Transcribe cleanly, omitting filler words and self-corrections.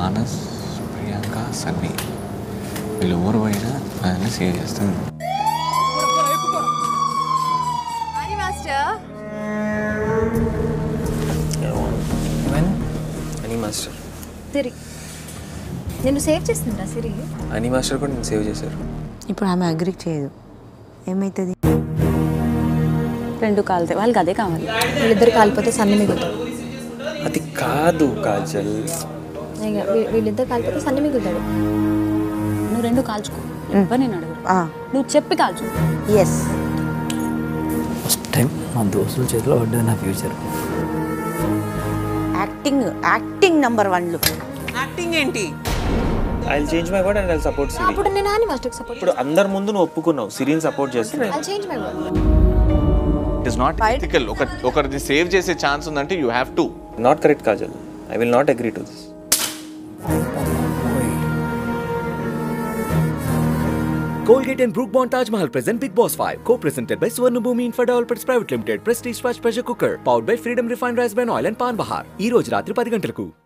మానస్, ప్రియాంక, సన్నీ వీళ్ళు ఎవరు పోయినా అదన్నీ సేవ్ చేస్తాను. అని మాస్టర్ సిరి నేను సేవ్ చేస్తుంటా. సిరి అని మాస్టర్ కూడా నేను సేవ్ చేశారు. ఇప్పుడు ఆమె అగ్రి చేయదు, ఏమవుతుంది? రెండు కాలుతాయి, వాళ్ళకి అదే కావాలి. వీళ్ళిద్దరు కాలిపోతే సన్ని మిగులుతాడు. అది కాదు కాజల్, వీళ్ళిద్దరు కాలిపోతే సన్ని మిగులుతాడు. నువ్వు రెండు కాల్చుకో, నేను అడగను. నువ్వు చెప్పి కాల్చు. ఎస్, ఫస్ట్ టైం మా దోస్తుల చేతిలో పడ్డది నా ఫ్యూచర్. Acting number 1. యాక్టింగ్ ఏంటి? I'll change my word and I'll support Siri. అప్పుడు నేను ఆని మాస్టర్కి సపోర్ట్. ఇప్పుడు అందరి ముందు నువ్వు ఒప్పుకున్నావు సిరిని సపోర్ట్ చేస్తున్నా. I'll change my word. It is not ethical. ఒకరిని సేవ్ చేసే ఛాన్స్ ఉందంటే you have to. Not correct, Kajal. I will not agree to this. Colgate and Brook Bond Taj Mahal present Big Boss 5, co-presented by Swarnabhoomi Infra Developers Private Limited, Prestige Fast Pressure Cooker, powered by Freedom Refined Rice Bran Oil and Pan Bahar. ఈ రోజు రాత్రి 10 గంటలకు.